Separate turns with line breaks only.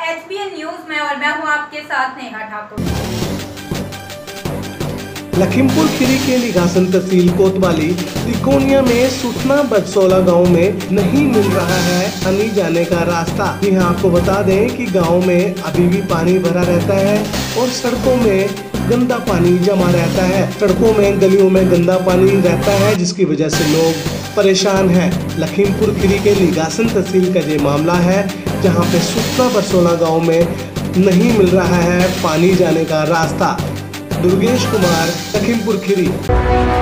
HBN news में और मैं हूं आपके साथ नेहा ठाकुर।
लखीमपुर खीरी के निघासन तहसील कोतवाली त्रिकोणिया में सुटना बरसोला गांव में नहीं मिल रहा है आने जाने का रास्ता। यहाँ आपको बता दें कि गांव में अभी भी पानी भरा रहता है और सड़कों में गंदा पानी जमा रहता है। सड़कों में गलियों में गंदा पानी रहता है, जिसकी वजह से लोग परेशान हैं। लखीमपुर खीरी के निघासन तहसील का ये मामला है, जहां पे सुटना बरसोला गांव में नहीं मिल रहा है पानी जाने का रास्ता। दुर्गेश कुमार, लखीमपुर खीरी।